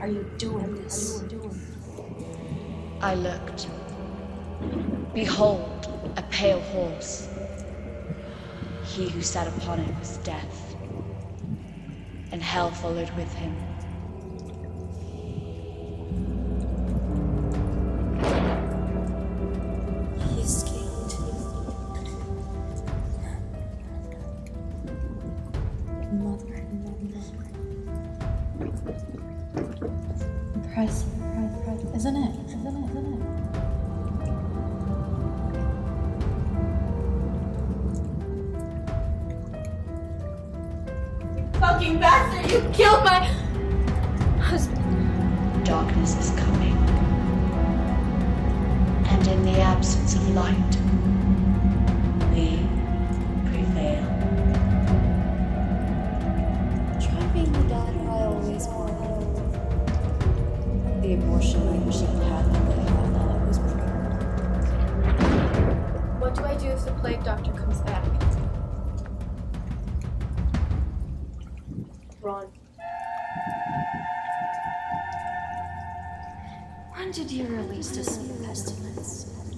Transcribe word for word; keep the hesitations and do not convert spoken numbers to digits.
are you doing this? I looked. Behold, a pale horse. He who sat upon it was death, and hell followed with him. He escaped. Mother, impressive, impressive, isn't it? Isn't it? Isn't it? Fucking bastard! You killed my husband. Darkness is coming, and in the absence of light, we prevail. Try being the daughter I always wanted. The abortion I wish I'd had the day I found out I was pregnant. What do I do if the plague doctor comes back? Run. When did you release this new pestilence?